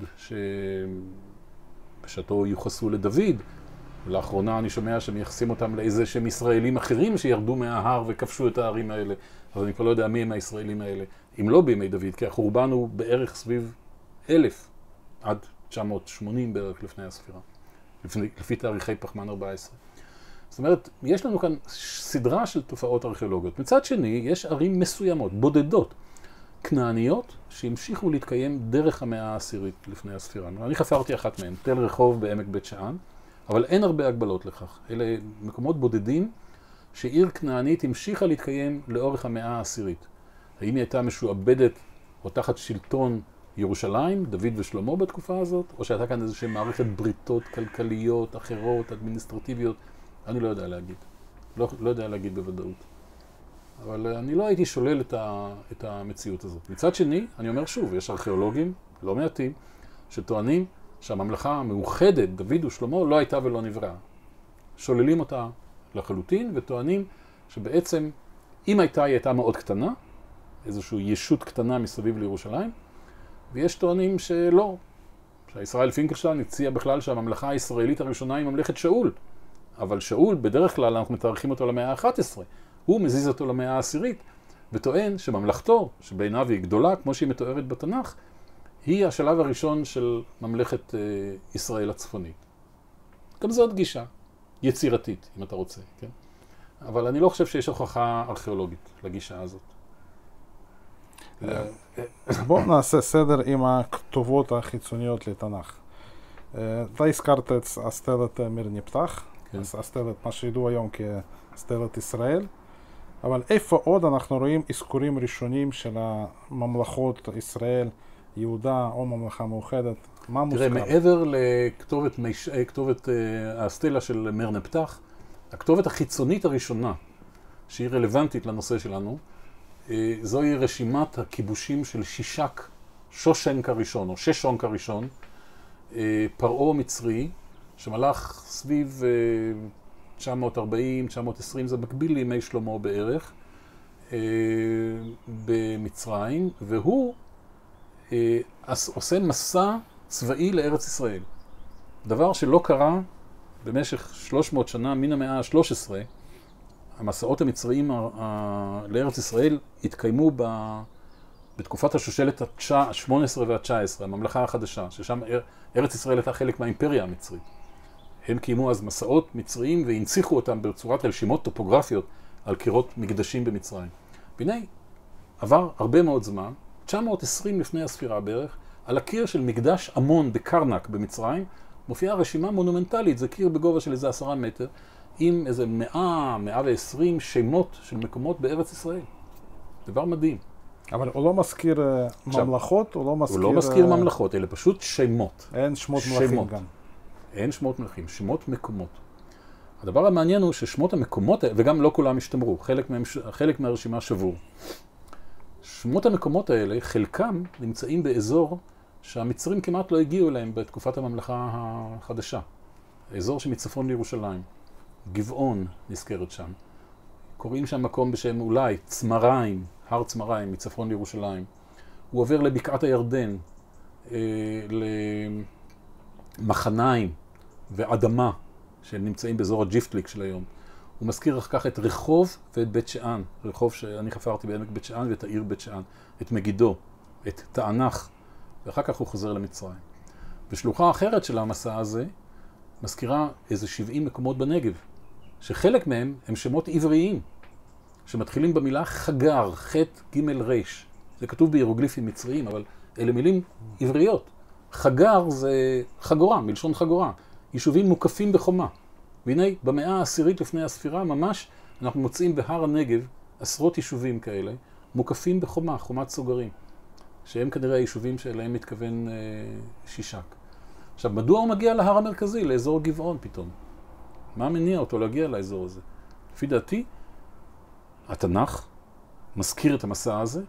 שבשעתו יוחסו לדוד, ולאחרונה אני שומע שמייחסים אותם לאיזה שהם ישראלים אחרים שירדו מההר וכבשו את הערים האלה, אז אני כבר לא יודע מי הם הישראלים האלה, אם לא בימי דוד, כי החורבן הוא בערך סביב אלף, עד תשע מאות ושמונים בערך לפני הספירה, לפי, לפי תאריכי פחמן ארבע עשרה. זאת אומרת, יש לנו כאן סדרה של תופעות ארכיאולוגיות. מצד שני, יש ערים מסוימות, בודדות, כנעניות, שהמשיכו להתקיים דרך המאה העשירית לפני הספירה. אני חפרתי אחת מהן, תל רחוב בעמק בית שאן, אבל אין הרבה הגבלות לכך. אלה מקומות בודדים שעיר כנענית המשיכה להתקיים לאורך המאה העשירית. האם היא הייתה משועבדת או תחת שלטון ירושלים, דוד ושלמה בתקופה הזאת, או שהייתה כאן איזושהי מערכת בריתות כלכליות, אחרות, אדמיניסטרטיביות, אני לא יודע להגיד. לא, לא יודע להגיד בוודאות. אבל אני לא הייתי שולל את, ה, את המציאות הזאת. מצד שני, אני אומר שוב, יש ארכיאולוגים, לא מעטים, שטוענים שהממלכה המאוחדת, דוד ושלמה, לא הייתה ולא נבראה. שוללים אותה לחלוטין וטוענים שבעצם, אם הייתה, היא הייתה מאוד קטנה, איזושהי ישות קטנה מסביב לירושלים, ויש טוענים שלא, שישראל פינקלשטיין הציע בכלל שהממלכה הישראלית הראשונה היא ממלכת שאול, אבל שאול בדרך כלל אנחנו מתארחים אותו למאה ה-אחת עשרה, הוא מזיז אותו למאה העשירית, וטוען שממלכתו, שבעיניו היא גדולה, כמו שהיא מתוארת בתנ"ך, היא השלב הראשון של ממלכת אה, ישראל הצפונית. גם זאת גישה יצירתית, אם אתה רוצה, כן? אבל אני לא חושב שיש הוכחה ארכיאולוגית לגישה הזאת. בואו נעשה סדר עם הכתובות החיצוניות לתנ"ך. אתה הזכרת את אסטלת מרנפתח, אסטלת מה שידוע היום כאסטלת ישראל, אבל איפה עוד אנחנו רואים אזכורים ראשונים של הממלכות ישראל, יהודה או ממלכה מאוחדת? מה מוזכר? תראה, מעבר לכתובת כתובת האסטלה של מרנפתח, הכתובת החיצונית הראשונה, שהיא רלוונטית לנושא שלנו, זוהי רשימת הכיבושים של שישק, שושנק הראשון, או ששונק הראשון, פרעה מצרי, שמלך סביב תשע מאות ארבעים תשע מאות עשרים, זה מקביל לימי שלמה בערך, במצרים, והוא עושה מסע צבאי לארץ ישראל. דבר שלא קרה במשך שלוש מאות שנה מן המאה ה-שלוש עשרה, המסעות המצריים לארץ ישראל התקיימו בתקופת השושלת ה-שמונה עשרה וה-תשע עשרה, הממלכה החדשה, ששם ארץ ישראל הייתה חלק מהאימפריה המצרית. הם קיימו אז מסעות מצריים והנציחו אותם בצורת רשימות טופוגרפיות על קירות מקדשים במצרים. והנה, עבר הרבה מאוד זמן, תשע מאות ועשרים לפני הספירה בערך, על הקיר של מקדש אמון בקרנק במצרים, מופיעה רשימה מונומנטלית, זה קיר בגובה של איזה עשרה מטר, עם איזה מאה, מאה ועשרים שמות של מקומות בארץ ישראל. דבר מדהים. אבל הוא לא מזכיר עכשיו, ממלכות, הוא לא מזכיר... הוא לא מזכיר ממלכות, אלה פשוט שמות. אין שמות מלכים גם. אין שמות מלכים, שמות מקומות. הדבר המעניין הוא ששמות המקומות, וגם לא כולם השתמרו, חלק, מהם, חלק מהרשימה שבור. שמות המקומות האלה, חלקם נמצאים באזור שהמצרים כמעט לא הגיעו אליהם בתקופת הממלכה החדשה. האזור שמצפון לירושלים. גבעון נזכרת שם. קוראים שם מקום בשם אולי צמריים, הר צמריים מצפון לירושלים. הוא עובר לבקעת הירדן, אה, למחניים ואדמה, שהם נמצאים באזור הג'יפטליק של היום. הוא מזכיר אחר כך את רחוב ואת בית שאן, רחוב שאני חפרתי בעמק בית שאן ואת העיר בית שאן, את מגידו, את תענך, ואחר כך הוא חוזר למצרים. ושלוחה אחרת של המסע הזה מזכירה איזה שבעים מקומות בנגב, שחלק מהם הם שמות עבריים, שמתחילים במילה חגר, חטא ג' רש. זה כתוב בהירוגליפים מצריים, אבל אלה מילים עבריות. חגר זה חגורה, מלשון חגורה. יישובים מוקפים בחומה. והנה, במאה העשירית לפני הספירה, ממש אנחנו מוצאים בהר הנגב עשרות יישובים כאלה, מוקפים בחומה, חומת סוגרים, שהם כנראה היישובים שאליהם מתכוון אה, שישק. עכשיו, מדוע הוא מגיע להר המרכזי, לאזור גבעון פתאום? מה מניע אותו להגיע לאזור הזה? לפי דעתי, התנ"ך מזכיר את המסע הזה,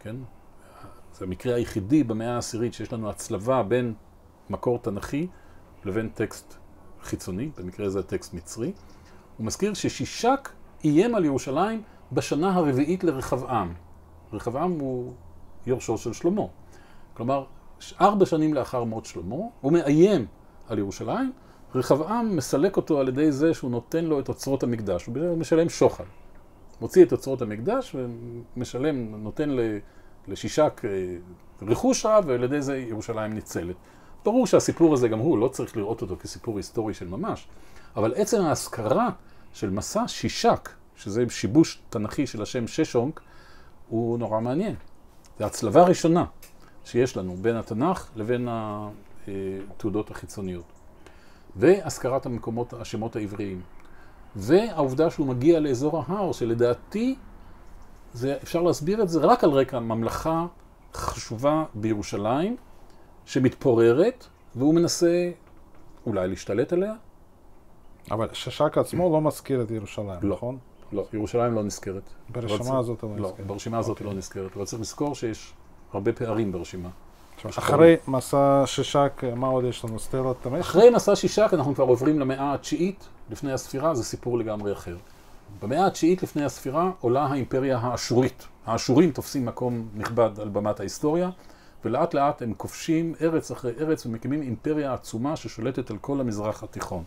כן? זה המקרה היחידי במאה העשירית שיש לנו הצלבה בין מקור תנכי לבין טקסט חיצוני, במקרה זה טקסט מצרי. הוא מזכיר ששישק איים על ירושלים בשנה הרביעית לרחבעם. רחבעם הוא יורשו של שלמה. כלומר, ארבע שנים לאחר מות שלמה, הוא מאיים על ירושלים, רחבעם מסלק אותו על ידי זה שהוא נותן לו את אוצרות המקדש, הוא משלם שוחד. מוציא את אוצרות המקדש ומשלם, נותן לשישק רכוש רב, ועל ידי זה ירושלים ניצלת. ברור שהסיפור הזה גם הוא, לא צריך לראות אותו כסיפור היסטורי של ממש, אבל עצם ההזכרה של מסע שישק, שזה שיבוש תנכי של השם ששונק, הוא נורא מעניין. זו הצלבה הראשונה שיש לנו בין התנ"ך לבין התעודות החיצוניות. והזכרת המקומות, השמות העבריים. והעובדה שהוא מגיע לאזור ההר, שלדעתי זה, אפשר להסביר את זה רק על רקע ממלכה חשובה בירושלים, שמתפוררת, והוא מנסה אולי להשתלט עליה. אבל שישק עצמו לא מזכיר את ירושלים, לא, נכון? לא, ירושלים לא נזכרת. ברשימה הזאת לא לא, נזכרת. ברשימה הזאת לא נזכרת, אבל צריך לזכור שיש הרבה פערים ברשימה. אחרי מסע שישק, מה עוד יש לנו? סטלות תמש? אחרי מסע שישק אנחנו כבר עוברים למאה התשיעית לפני הספירה, זה סיפור לגמרי אחר. במאה התשיעית לפני הספירה עולה האימפריה האשורית. האשורים תופסים מקום נכבד על במת ההיסטוריה, ולאט לאט הם כובשים ארץ אחרי ארץ ומקימים אימפריה עצומה ששולטת על כל המזרח התיכון.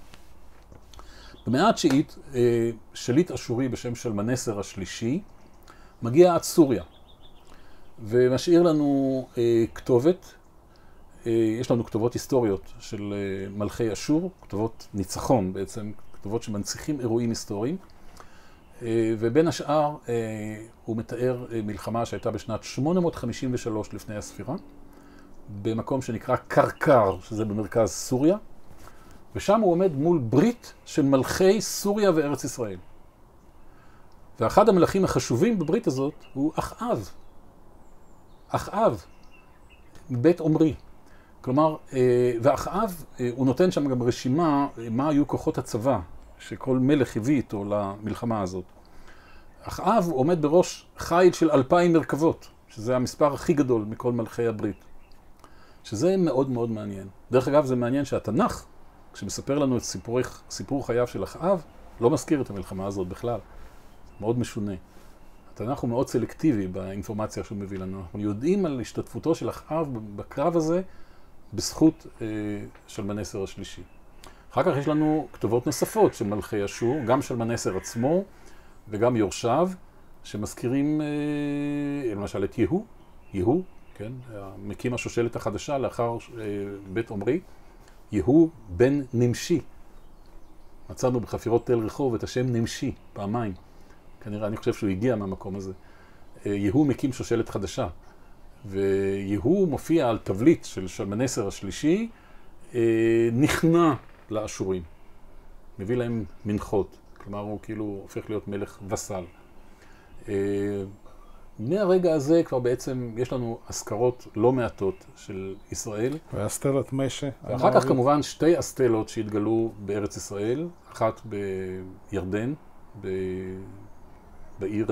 במאה התשיעית שליט אשורי בשם שלמנסר השלישי מגיע עד סוריה ומשאיר לנו כתובת. יש לנו כתובות היסטוריות של מלכי אשור, כתובות ניצחון בעצם, כתובות שמנציחים אירועים היסטוריים, ובין השאר הוא מתאר מלחמה שהייתה בשנת שמונה מאות חמישים ושלוש לפני הספירה, במקום שנקרא קרקר, שזה במרכז סוריה, ושם הוא עומד מול ברית של מלכי סוריה וארץ ישראל. ואחד המלכים החשובים בברית הזאת הוא אחאב. אחאב, בית עומרי. כלומר, ואחאב, הוא נותן שם גם רשימה מה היו כוחות הצבא שכל מלך הביא איתו למלחמה הזאת. אחאב עומד בראש חיל של אלפיים מרכבות, שזה המספר הכי גדול מכל מלכי הברית. שזה מאוד מאוד מעניין. דרך אגב, זה מעניין שהתנ"ך, כשמספר לנו את סיפור, סיפור חייו של אחאב, לא מזכיר את המלחמה הזאת בכלל. מאוד משונה. התנ"ך הוא מאוד סלקטיבי באינפורמציה שהוא מביא לנו. אנחנו יודעים על השתתפותו של אחאב בקרב הזה בזכות אה, שלמנסר השלישי. אחר כך יש לנו כתובות נוספות של מלכי אשור, גם שלמנסר עצמו וגם יורשיו, שמזכירים אה, למשל את יהוא, יהוא, כן, מקים השושלת החדשה לאחר אה, בית עומרי, יהוא בן נמשי. מצאנו בחפירות תל רחוב את השם נמשי, פעמיים. כנראה, אני חושב שהוא הגיע מהמקום הזה. יהוא מקים שושלת חדשה, ויהוא מופיע על תבליט של שלמנסר השלישי, נכנע לאשורים. מביא להם מנחות, כלומר הוא כאילו הופך להיות מלך וסל. מהרגע הזה כבר בעצם יש לנו אזכרות לא מעטות של ישראל. והסטלת משה. ואחר כך כמובן שתי אסטלות שהתגלו בארץ ישראל, אחת בירדן, ב... בעיר,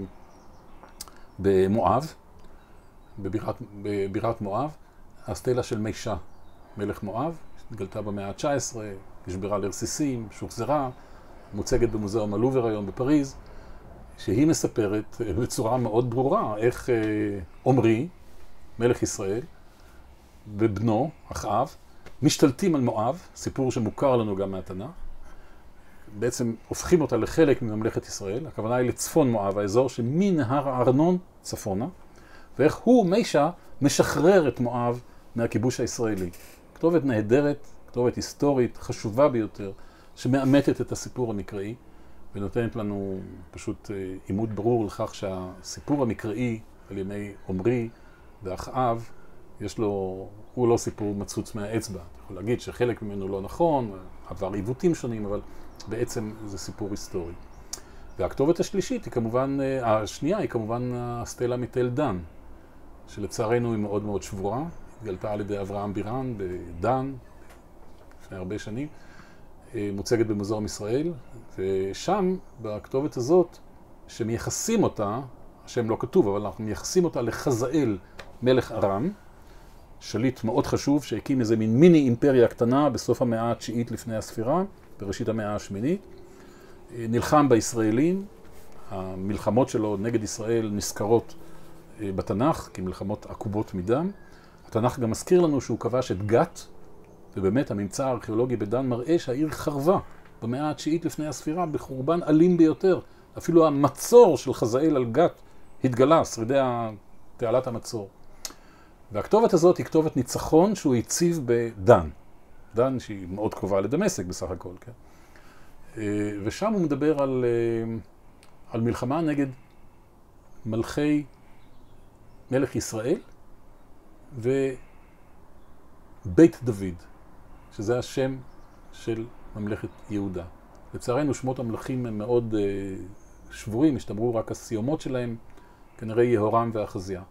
במואב, בבירת, בבירת מואב, הסטלה של מישה, מלך מואב, התגלתה במאה ה-תשע עשרה, נשברה לרסיסים, שוחזרה, מוצגת במוזיאום הלובר היום בפריז, שהיא מספרת בצורה מאוד ברורה איך עומרי, מלך ישראל, ובנו, אחאב, משתלטים על מואב, סיפור שמוכר לנו גם מהתנ"ך, בעצם הופכים אותה לחלק מממלכת ישראל, הכוונה היא לצפון מואב, האזור שמנהר הארנון צפונה, ואיך הוא, מישה, משחרר את מואב מהכיבוש הישראלי. כתובת נהדרת, כתובת היסטורית, חשובה ביותר, שמאמתת את הסיפור המקראי, ונותנת לנו פשוט עימות ברור לכך שהסיפור המקראי על ימי עומרי ואחאב, יש לו, הוא לא סיפור מצוץ מהאצבע. אתה יכול להגיד שחלק ממנו לא נכון, עבר עיוותים שונים, אבל בעצם זה סיפור היסטורי. והכתובת השלישית היא כמובן, השנייה היא כמובן הסטלה מתל דן, שלצערנו היא מאוד מאוד שבורה, התגלתה על ידי אברהם בירן בדן, לפני הרבה שנים, מוצגת במוזיאום ישראל, ושם, בכתובת הזאת, שמייחסים אותה, השם לא כתוב, אבל אנחנו מייחסים אותה לחזאל מלך ארם, שליט מאוד חשוב שהקים איזה מין מיני אימפריה קטנה בסוף המאה התשיעית לפני הספירה, בראשית המאה השמינית. נלחם בישראלים, המלחמות שלו נגד ישראל נזכרות בתנ"ך כמלחמות עקובות מדם. התנ"ך גם מזכיר לנו שהוא כבש את גת, ובאמת הממצא הארכיאולוגי בדן מראה שהעיר חרבה במאה התשיעית לפני הספירה בחורבן אלים ביותר. אפילו המצור של חזאל על גת התגלה, שרידי תעלת המצור. והכתובת הזאת היא כתובת ניצחון שהוא הציב בדן. דן שהיא מאוד קרובה לדמשק בסך הכל, כן? ושם הוא מדבר על, על מלחמה נגד מלכי מלך ישראל ובית דוד, שזה השם של ממלכת יהודה. לצערנו שמות המלכים הם מאוד שבורים, השתמרו רק הסיומות שלהם, כנראה יהורם ואחזיה.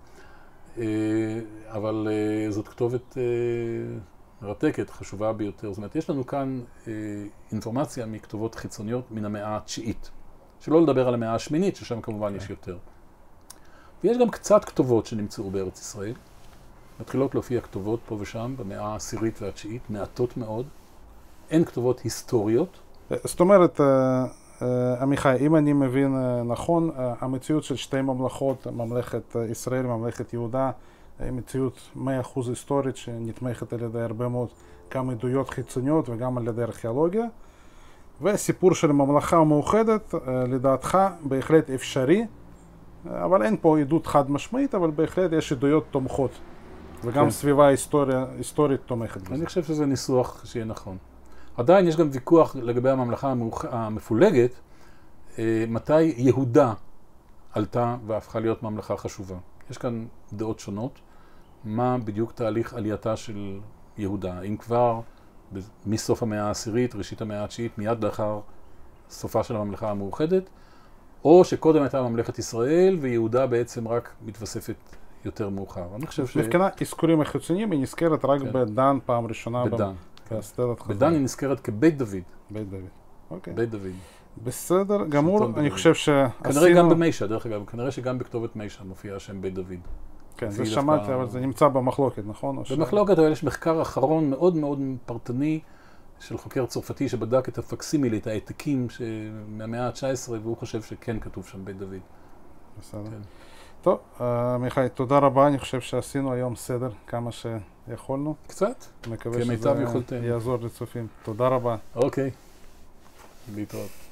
אבל זאת כתובת מרתקת, חשובה ביותר. זאת אומרת, יש לנו כאן אינפורמציה מכתובות חיצוניות מן המאה התשיעית. שלא לדבר על המאה השמינית, ששם כמובן יש יותר. ויש גם קצת כתובות שנמצאו בארץ ישראל. מתחילות להופיע כתובות פה ושם, במאה העשירית והתשיעית, מעטות מאוד. אין כתובות היסטוריות. זאת אומרת, עמיחי, אם אני מבין נכון, המציאות של שתי ממלכות, ממלכת ישראל וממלכת יהודה, היא מציאות מאה אחוז היסטורית שנתמכת על ידי הרבה מאוד גם עדויות חיצוניות וגם על ידי ארכיאולוגיה. והסיפור של הממלכה המאוחדת, לדעתך, בהחלט אפשרי, אבל אין פה עדות חד משמעית, אבל בהחלט יש עדויות תומכות. וגם כן. סביבה היסטוריה, היסטורית תומכת בזה. אני חושב שזה ניסוח שיהיה נכון. עדיין יש גם ויכוח לגבי הממלכה המאוח... המפולגת, מתי יהודה עלתה והפכה להיות ממלכה חשובה. יש כאן דעות שונות, מה בדיוק תהליך עלייתה של יהודה. האם כבר מסוף המאה העשירית, ראשית המאה התשיעית, מיד לאחר סופה של הממלכה המאוחדת, או שקודם הייתה ממלכת ישראל ויהודה בעצם רק מתווספת יותר מאוחר. אני חושב ש... מבחינת אזכורים החיצוניים היא נזכרת רק כן. בדן פעם ראשונה. בדן. בסטלת חזון. בדן היא נזכרת כבית דוד. בית דוד. אוקיי. בית דוד. בסדר גמור, אני חושב שעשינו... כנראה גם במיישה, דרך אגב, כנראה שגם בכתובת מיישה מופיע השם בית דוד. כן, זה שמעתי, אבל זה נמצא במחלוקת, נכון? במחלוקת, אבל יש מחקר אחרון מאוד מאוד פרטני של חוקר צרפתי שבדק את הפקסימילי, את העתקים מהמאה ה-תשע עשרה, והוא חושב שכן כתוב שם בית דוד. בסדר. טוב, מיכאל, תודה רבה. אני חושב שעשינו היום סדר כמה שיכולנו. קצת. מקווה שזה יעזור לצופים. תודה רבה. אוקיי. להתראות.